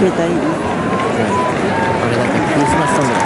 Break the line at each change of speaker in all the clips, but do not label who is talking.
携帯に。あれだってクリスマスソングだ。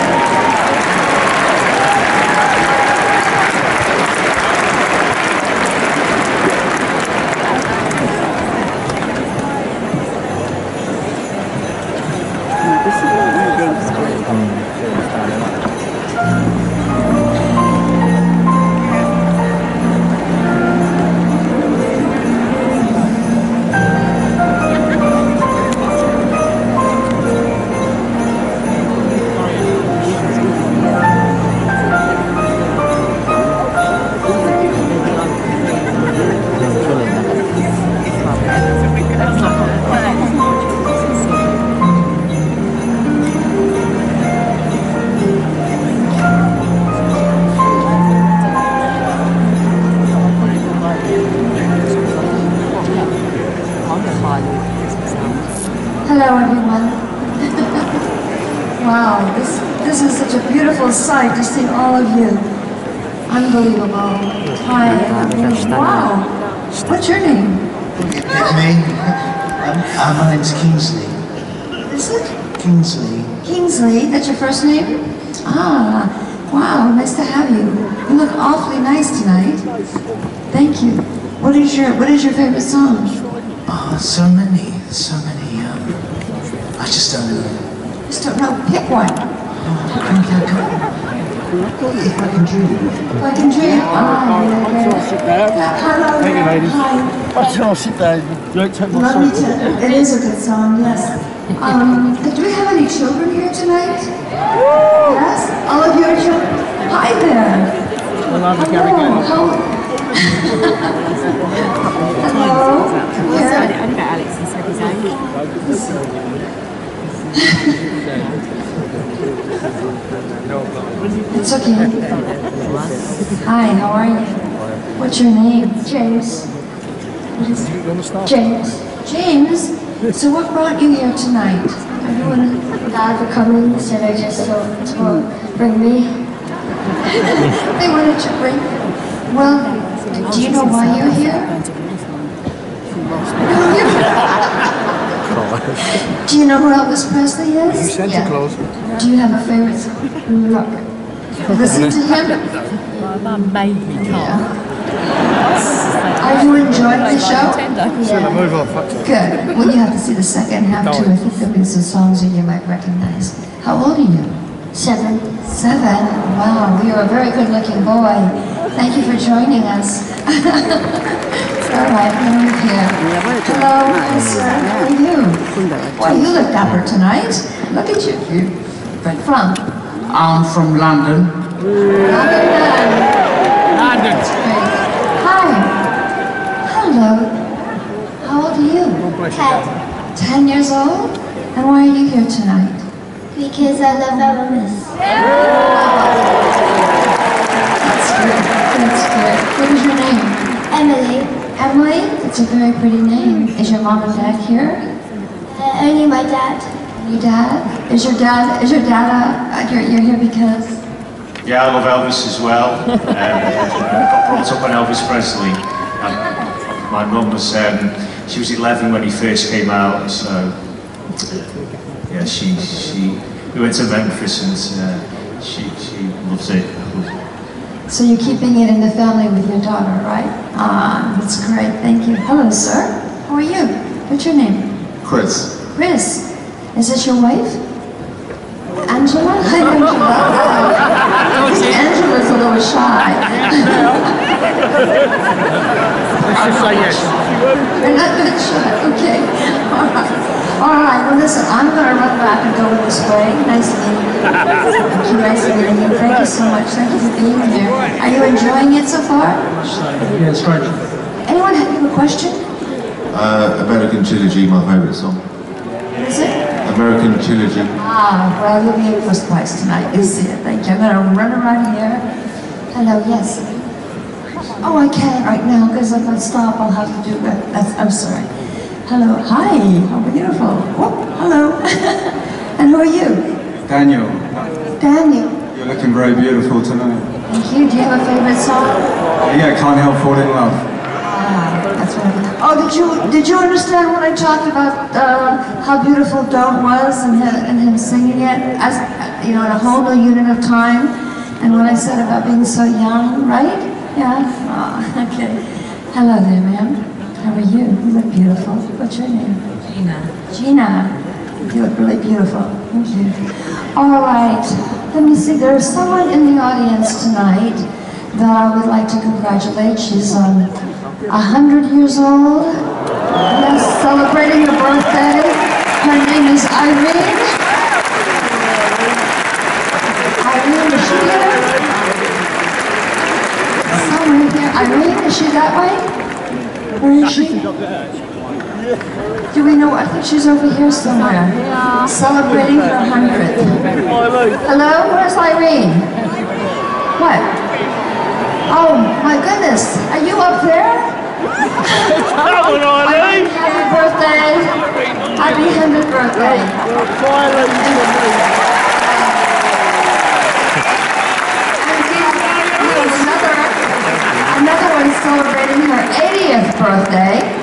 Hello everyone. Wow, this is such a beautiful sight to see all of you. Unbelievable. Hi. Wow. What's your name?
Me? My name's Kingsley.
Is it?
Kingsley.
Kingsley, that's your first name? Ah, wow, nice to have you. You look awfully nice tonight. Thank you. What is your favorite song?
Oh, so many. I just don't know.
Just don't know. Pick one.
If I can dream.
If I can dream. Hello.
Thank you, ladies.
Hi.
I'll sit down. You don't take my
Love
song.
me too. It is a good song, yes. Do we have any children here tonight? Yes? All of you are children? Hi there. Hello. Hello. Yeah.
Only about Alex, he said his own.
It's okay. Hi, how are you? What's your name?
James. James.
James? So what brought you here tonight?
Dad were coming, so they just thought to bring me.
They wanted to bring. Well, do you know why you're here? Do you know who Elvis Presley is?
Santa Claus.
Do you have a favorite song? Look. Listen to him.
My mum made me come.
Are you enjoying the show?
So move on.
Good. Well, you have to see the second half too. I think there'll be some songs that you might recognize. How old are you?
7.
7. Wow, you're a very good-looking boy. Thank you for joining us. All right, let me here. Hello, hi, sir. How are you? Well, you look dapper tonight. Look at you. Where from?
I'm from London.
London.
Hi. Hello. How old are you?
10.
10 years old? And why are you here tonight?
Because I love Elvis.
That's good. That's good. What is your name?
Emily.
Emily? It's a very pretty name. Is your mom and dad here?
Only my dad.
Your dad? Is your dad, you're here because?
Yeah, I love Elvis as well. Got brought up on Elvis Presley. My mum was, she was 11 when he first came out, so yeah, we went to Memphis and she loves it.
So you're keeping it in the family with your daughter, right? Ah, that's great, thank you. Hello, sir. How are you? What's your name?
Chris.
Chris. Is this your wife? Angela? Hi, Angela. I think Angela's a little shy.
Let's just say yes.
You're not that shy, okay. All right, well listen, I'm going to run back and go this way. Nice meeting you. Thank you, nice meeting you. Thank you so much. Thank you for being here. Are you enjoying it so far?
Yeah, it's great.
Anyone have a question?
American Trilogy, my favourite song.
What is it?
American Trilogy.
Ah, well, you'll be in first place tonight. You'll see it. Thank you. I'm going to run around here. Hello, yes. Oh, I can't right now because if I stop, I'll have to do that. I'm sorry. Hello. Hi. How beautiful. Oh, hello. And who are you?
Daniel,
Daniel.
you're looking very beautiful tonight.
Thank you. Do you have a favorite song?
Yeah, Can't Help Falling in Love.
Ah, That's right. Oh, did you understand when I talked about how beautiful Don't was and him singing it as in a whole new unit of time? And when I said about being so young, right? Yeah. Oh, okay. Hello there, ma'am. How are you? You look beautiful. What's your name?
Gina.
Gina. You look really beautiful. Thank you. All right. Let me see. There's someone in the audience tonight that I would like to congratulate. She's 100 years old. Yes, celebrating her birthday. Her name is Irene. Irene, is she here? Somewhere here. Irene, is she that way? Where is she? Do we know? I think she's over here somewhere. Celebrating her 100th. Hello? Where's Irene? What? Oh, my goodness. Are you up there? Irene, happy birthday. Happy 100th birthday. Another one celebrating her 80th birthday.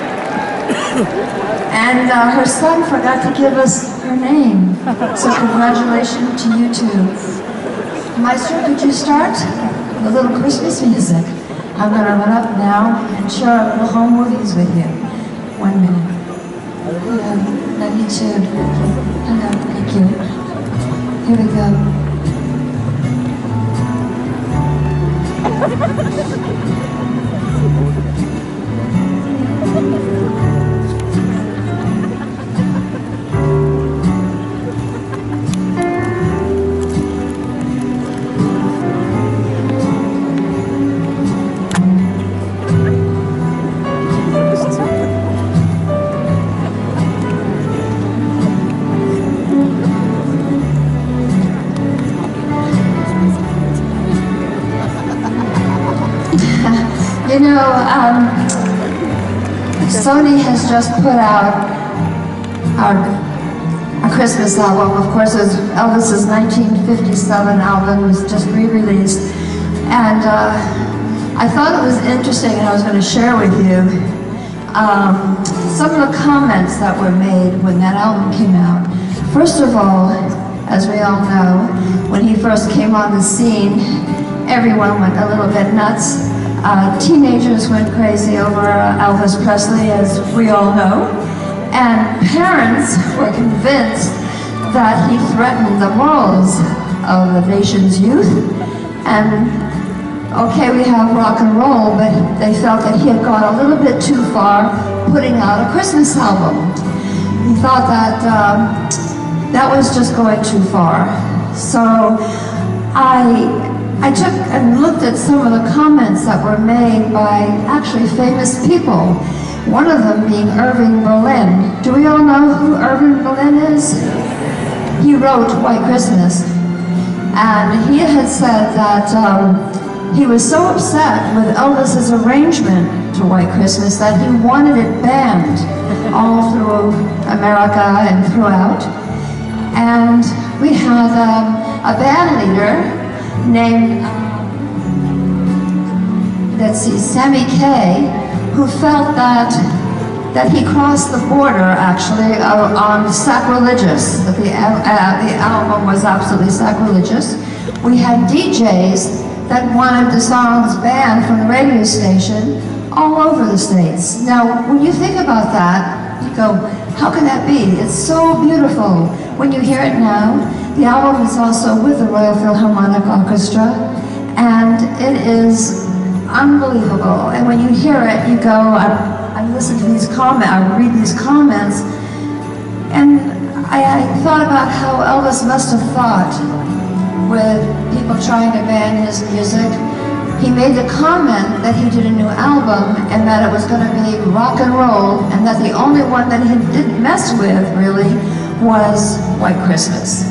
And her son forgot to give us her name. So congratulations to you too. Maestro, could you start? A little Christmas music. I'm going to run up now and share a little home movies with you. 1 minute. Hello, love you too. Hello, thank you. Here we go. You know, Sony has just put out our Christmas album. Of course, it was Elvis's 1957 album was just re-released. And I thought it was interesting, and I was going to share with you some of the comments that were made when that album came out. First of all, as we all know, when he first came on the scene, everyone went a little bit nuts. Teenagers went crazy over Elvis Presley, as we all know, and parents were convinced that he threatened the morals of the nation's youth. And okay, we have rock and roll, but they felt that he had gone a little bit too far putting out a Christmas album. He thought that that was just going too far. So I took and looked at some of the comments that were made by actually famous people. One of them being Irving Berlin. Do we all know who Irving Berlin is? He wrote White Christmas. And he had said that he was so upset with Elvis's arrangement to White Christmas that he wanted it banned all through America and throughout. And we had a band leader named, let's see, Sammy Kaye, who felt that he crossed the border, actually, on sacrilegious, that the album was absolutely sacrilegious. We had DJs that wanted the songs banned from the radio station all over the States. Now, when you think about that, you go, how can that be? It's so beautiful. When you hear it now, the album is also with the Royal Philharmonic Orchestra, and it is unbelievable. And when you hear it, you go, I listen to these comments, I read these comments, and I thought about how Elvis must have thought with people trying to ban his music. He made the comment that he did a new album and that it was going to be rock and roll, and that the only one that he didn't mess with, really, was White Christmas.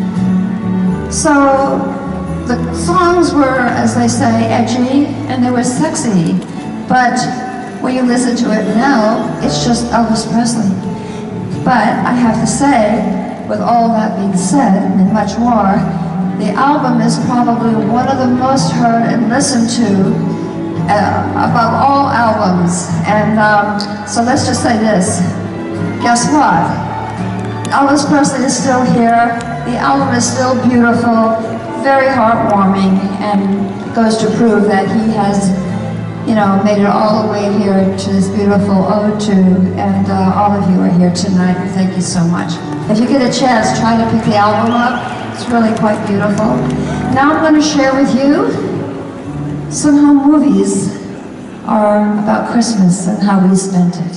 So the songs were, as they say, edgy, and they were sexy, but when you listen to it now, it's just Elvis Presley. But I have to say, with all that being said, and much more, the album is probably one of the most heard and listened to above all albums. And so let's just say this. Guess what? Elvis Presley is still here. The album is still beautiful, very heartwarming, and goes to prove that he has, you know, made it all the way here to this beautiful ode to, and all of you are here tonight. Thank you so much. If you get a chance, try to pick the album up. It's really quite beautiful. Now I'm going to share with you some home movies are about Christmas and how we spent it.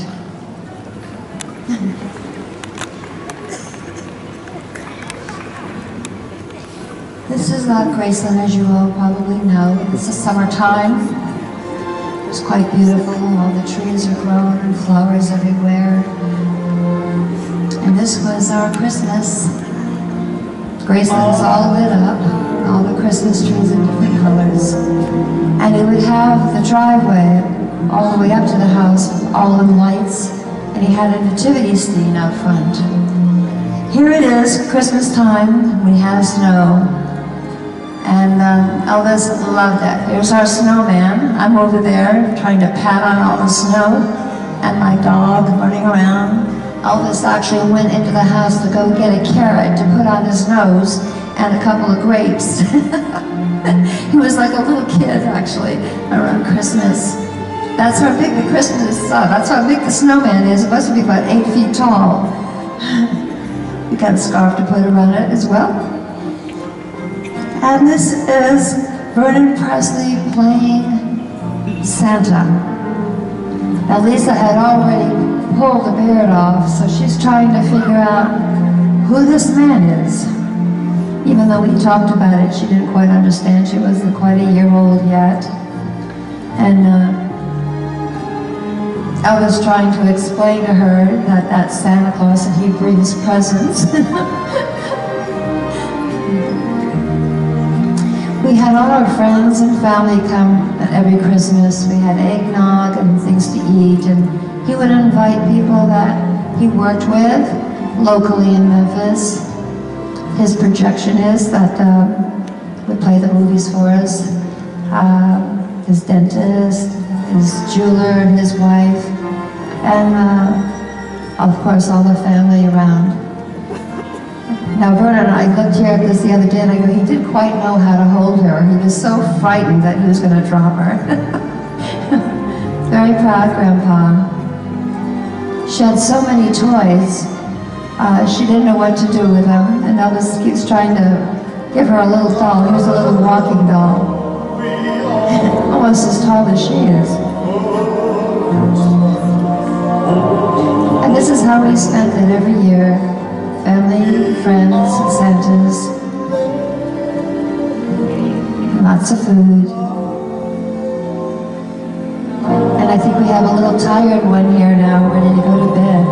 This is Graceland, as you all probably know. It's the summertime. It's quite beautiful. All the trees are grown and flowers everywhere. And this was our Christmas. Graceland's all lit up, all the Christmas trees in different colors. And it would have the driveway all the way up to the house, all in lights, and he had a nativity scene out front. Here it is, Christmas time, we have snow. And Elvis loved it. Here's our snowman. I'm over there trying to pat on all the snow, and my dog running around. Elvis actually went into the house to go get a carrot to put on his nose and a couple of grapes. He was like a little kid, actually, around Christmas. That's how big the that's how big the snowman is. It must be about 8 feet tall. We got a scarf to put around it as well. And this is Vernon Presley playing Santa. Now Lisa had already pulled the beard off, so she's trying to figure out who this man is. Even though we talked about it, she didn't quite understand. She wasn't quite a year old yet. And I was trying to explain to her that that's Santa Claus and he brings presents. We had all our friends and family come at every Christmas. We had eggnog and things to eat, and he would invite people that he worked with locally in Memphis. His projection is that would play the movies for us. His dentist, his jeweler, and his wife, and of course all the family around. Now Vernon and I looked here at this the other day, and I go, he didn't quite know how to hold her. He was so frightened that he was going to drop her. Very proud, Grandpa. She had so many toys. She didn't know what to do with them, and Elvis keeps trying to give her a little doll. Here's a little walking doll. Almost as tall as she is. And this is how we spent it every year. Family, friends, and Santas. Lots of food. And I think we have a little tired one here now, ready to go to bed.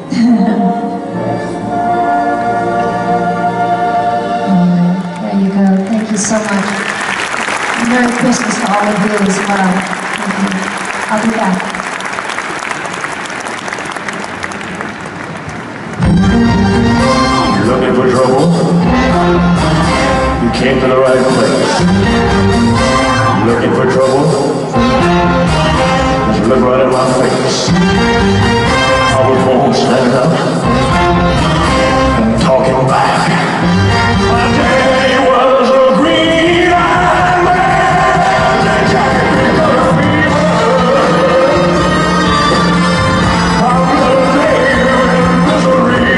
Anyway, there you go. Thank you so much. Merry Christmas to all of you as well. I'll be back.
Looking for trouble? You came to the right place. Looking for trouble? Just look right at my face. I was born standing up and talking back. My daddy was a green-eyed man that Jackie Pickle fever. I'm gonna live in misery.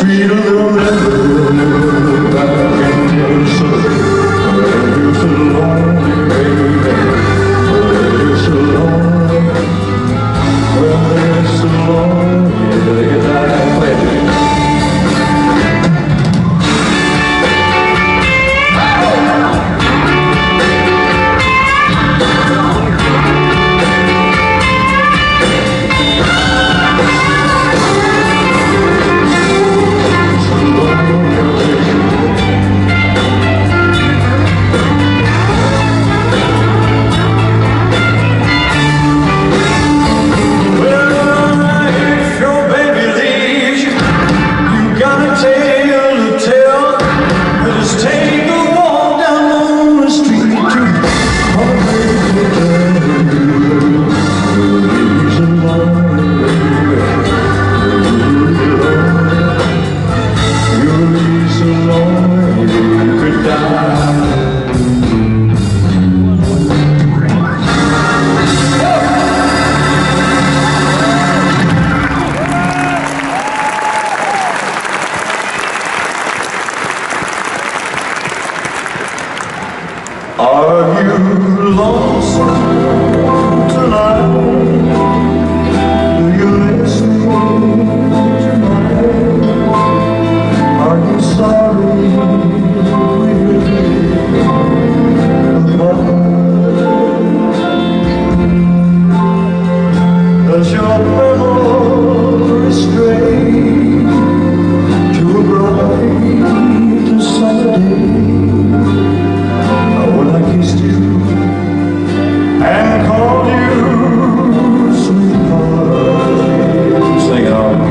Street of the river, back in Tennessee. You're so lonely, baby. You're so lonely. Well, you're so lonely. They get out and play. Are you lonesome tonight? Do you miss me tonight? Are you sorry we did does your memory stray to a bright summer day? When I kissed you and called you sweetheart, sing it on.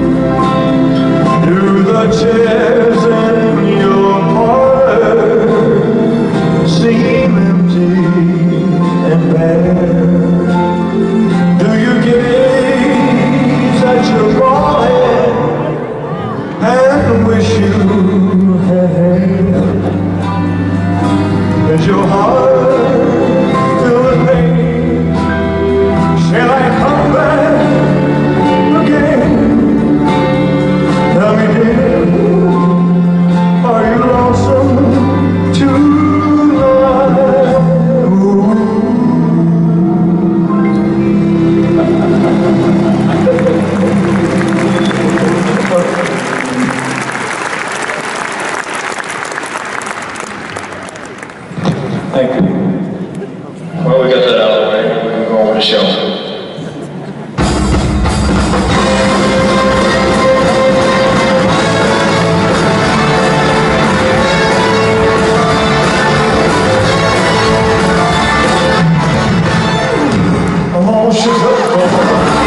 Do the chairs in your parlor seem empty and bare? Do you gaze at your forehead and wish you had hair? Is your heart filled with pain? Shall I come back again? Tell me, dear, are you lonesome tonight? Thank you. Well, we got that out of the way. We can go on with the show. I'm all shook up.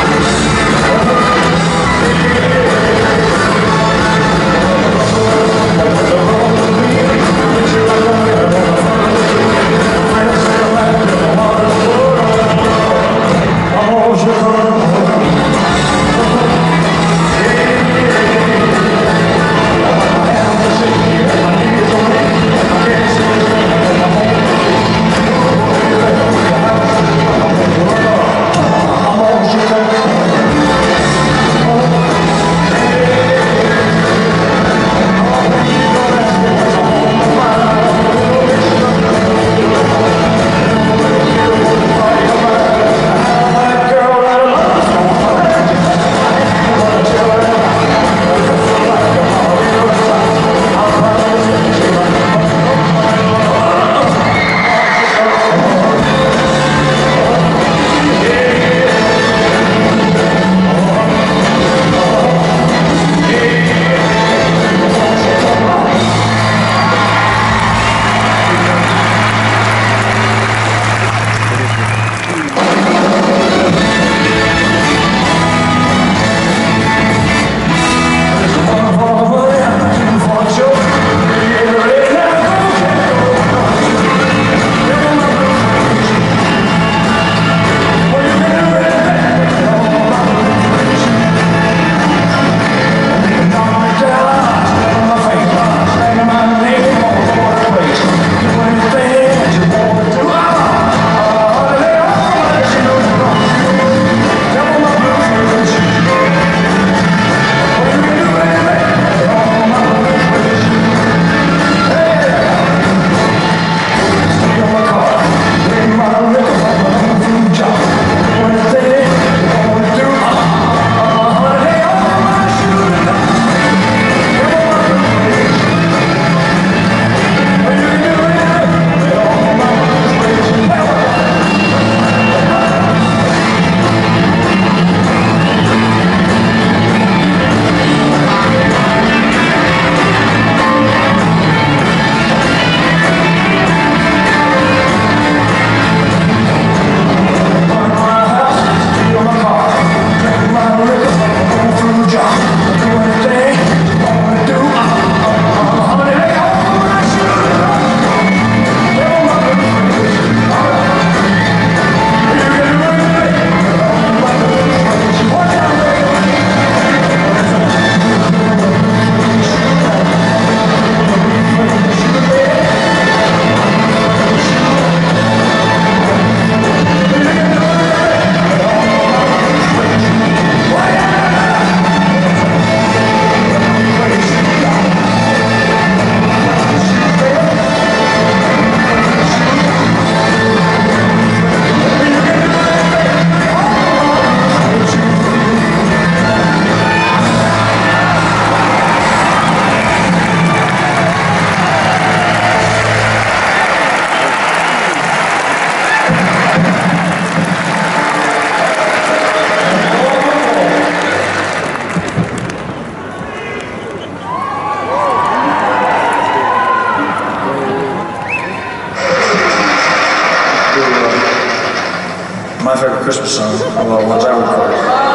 Christmas song, well, ones I recorded.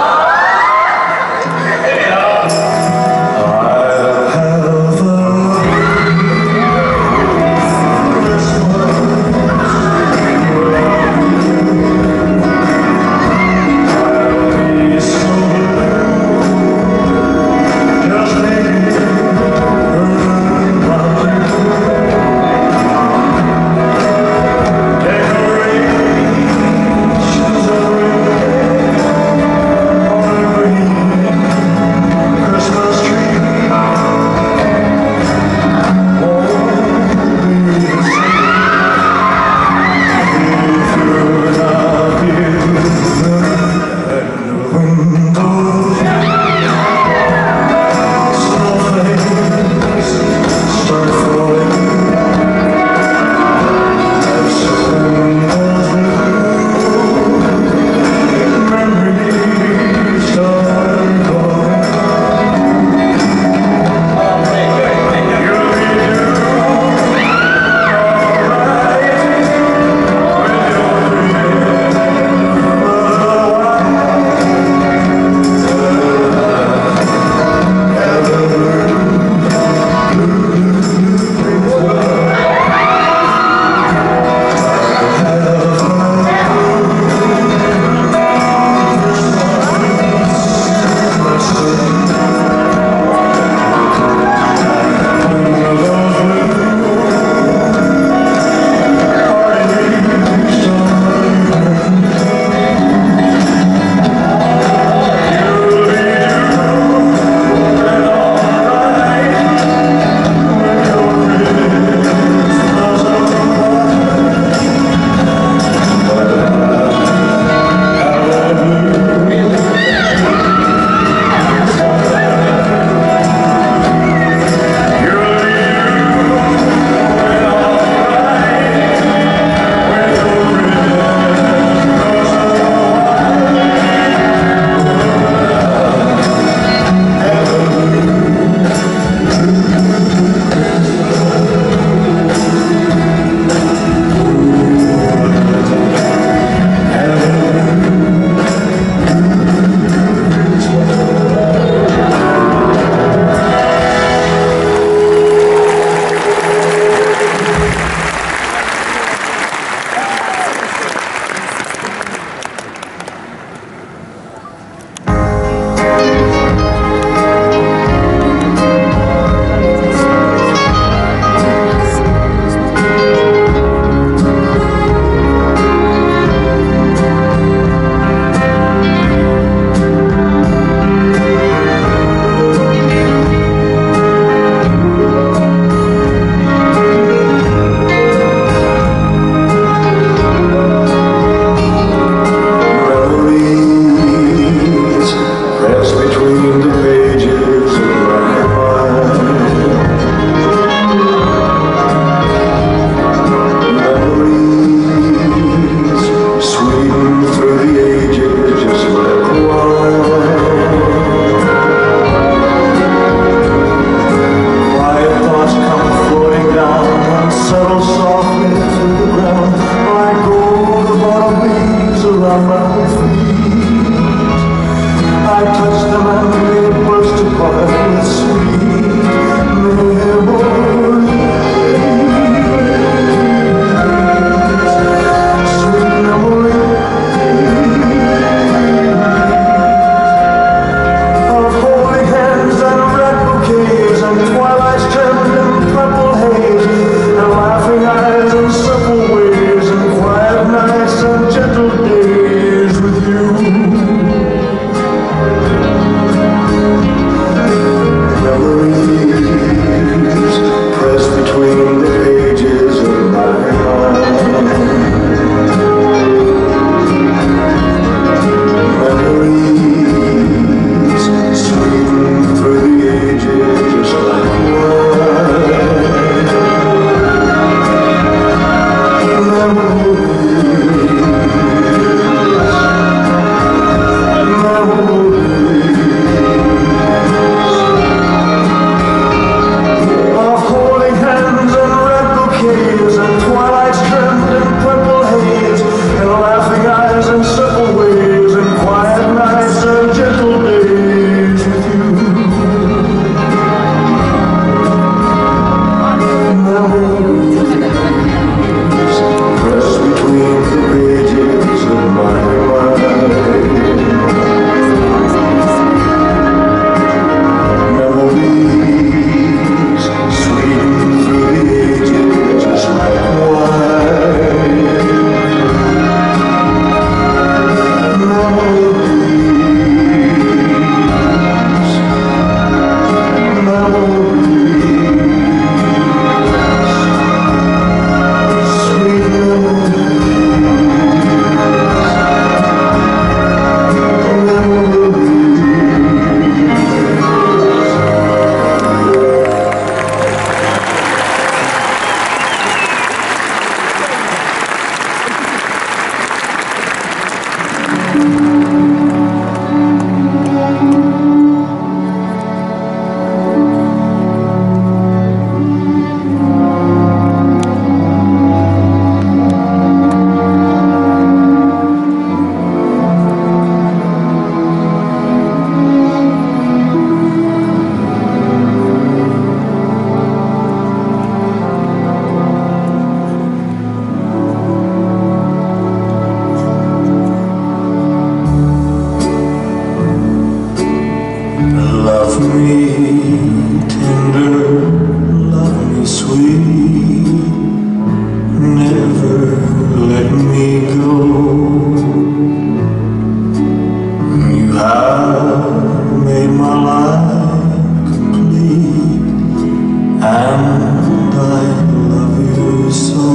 and I love you so.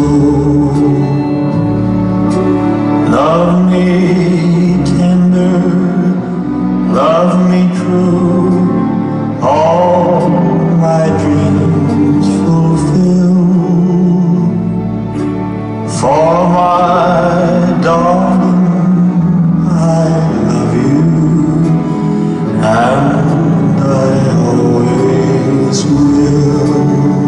Love me tender, love me true, all my dreams fulfill. For my darling, I love you, and I always will.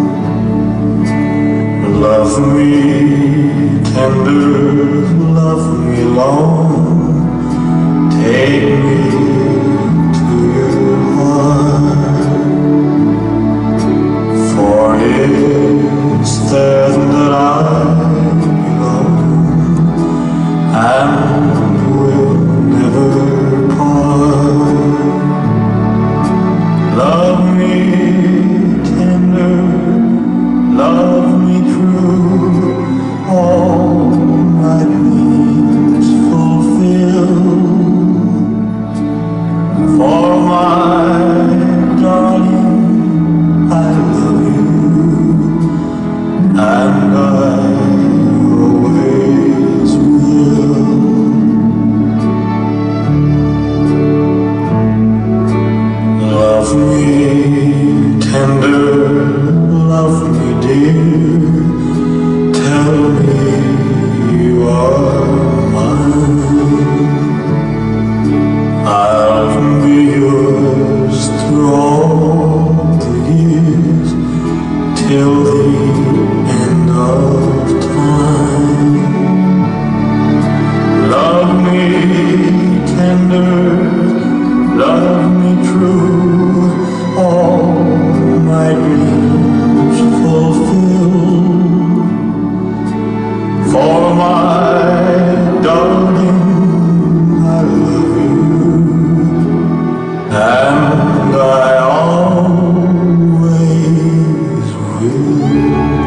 Love me tender, love me long, take me to your heart. For it's there that I and will never part. Love me tender, love me true, all my dreams fulfill. For my darling, I love you, and I always will. Love me tender, love me dear, tell me you are mine. I'll be yours through all the years, till the end of time. Love me tender, love me true, all my dreams fulfill. For my darling, I love you, and I always will.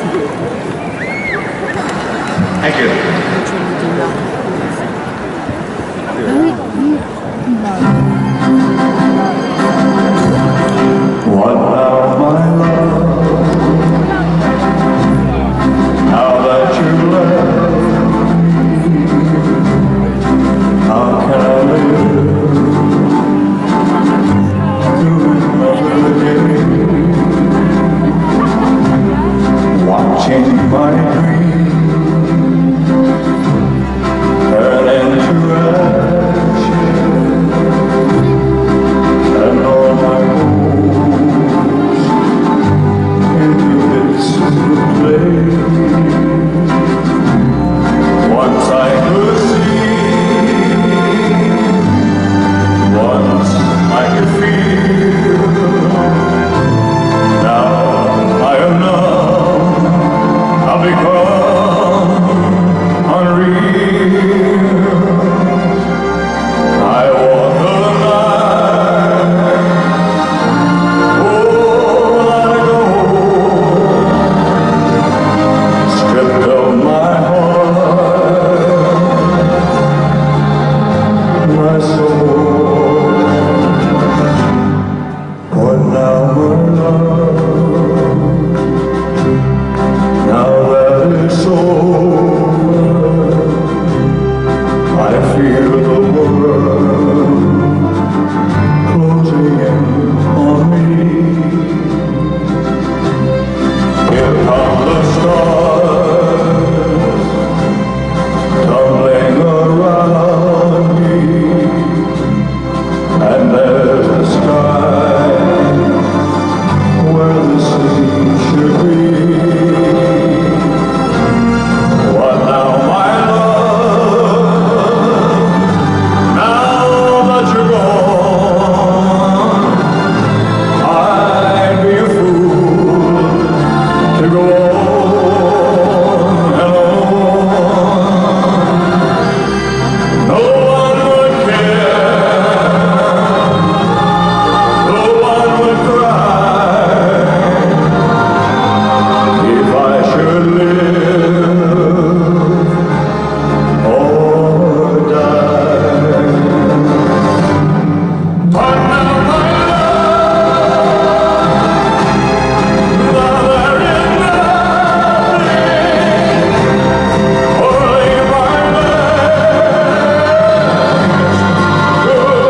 Thank you. What now, my love? Now that you left me, how can I live through another day? Watching my dreams turn into ashes, and all my hopes into bits of clay. Once I could see, once I could feel, now I am numb, I've become unreal. I walk the line, oh, let it go, stripped of my heart, my soul. What now, my love? Now that it's over, I feel the world closing in on me. Here come the stars tumbling around me, and there's a sky where the sea should be. What now, my love? Now that you're gone, I'd be a fool to go on and on. No one would care, no one would cry if I should live or die. But now, my love, now there is nothing, only my legs,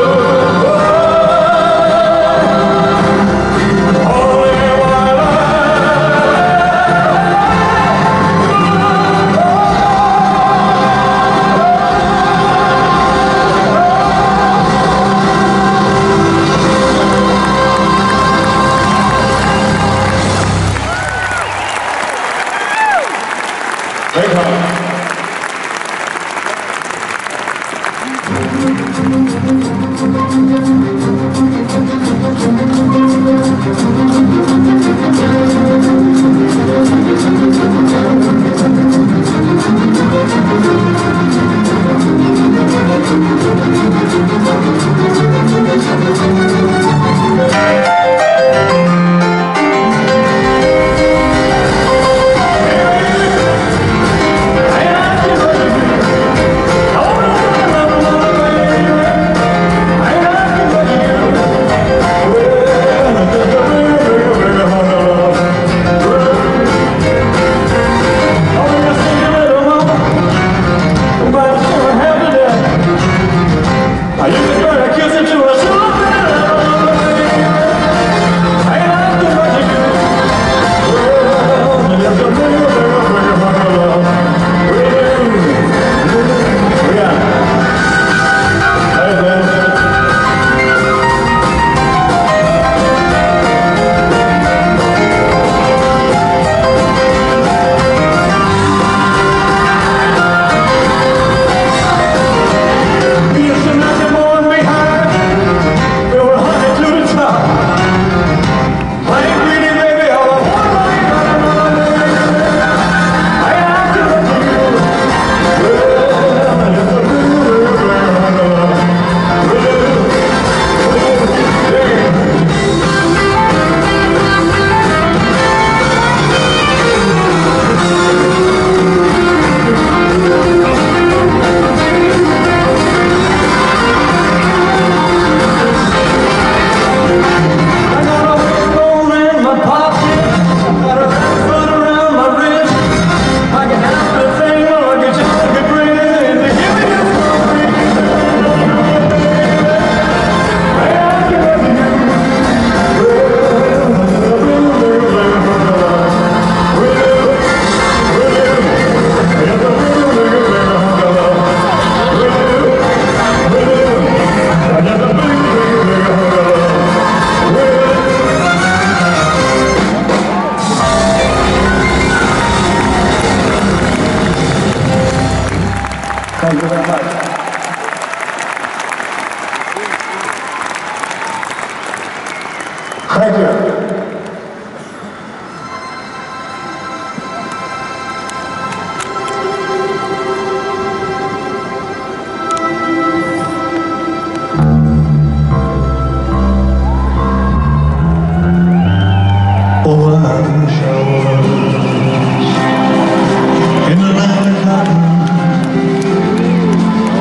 only my Great job. Thank you very much. Thank you.
Overhanging showers in the land of cotton,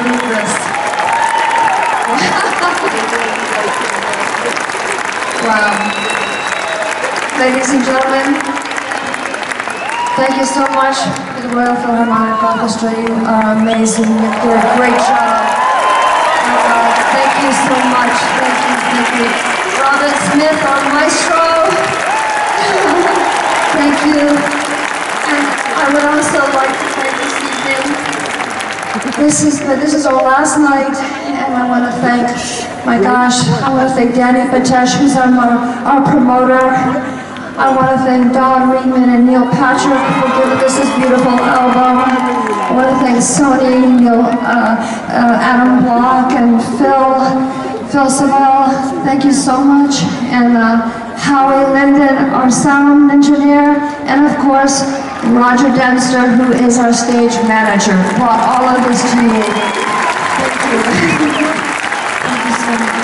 believe this. Wow. Ladies and gentlemen, thank you so much to the Royal Philharmonic Orchestra. You are amazing. You did a great job. Thank you so much. Thank you. Robin Smith, our maestro. Thank you. And I would also like to say this evening, this is our last night, and I want to thank, my gosh, I want to thank Danny Patesh, who's our promoter. I want to thank Don Reedman and Neil Patrick for giving us this beautiful album. I want to thank Sony, Adam Block, and Phil Savell. Thank you so much. And Howie Linden, our sound engineer, and of course, Roger Dempster, who is our stage manager, brought all of this to you. Thank you. Thank you so much.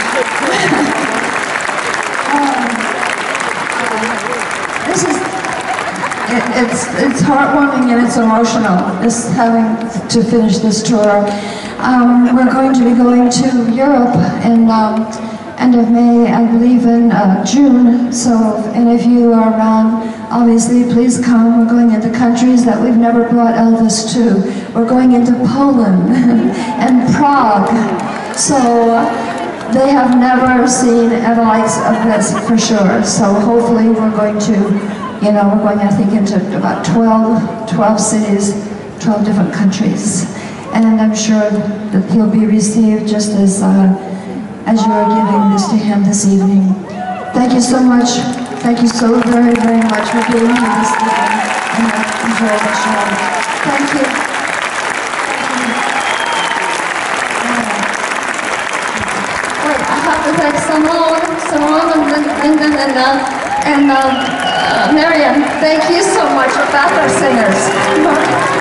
It's heartwarming and it's emotional, just having to finish this tour. We're going to be going to Europe in end of May, I believe in June. So, and if you are around, obviously, please come. We're going into countries that we've never brought Elvis to. We're going into Poland and Prague. So they have never seen the likes of this for sure. So hopefully we're going to, we're going, I think, into about 12 cities, 12 different countries. And I'm sure that he'll be received just as you are giving this to him this evening. Thank you so much. Thank you so very, very much for being here this evening. And enjoy the show. Thank you. Wait, I have to thank Simone, and Miriam. Thank you so much for backup singers.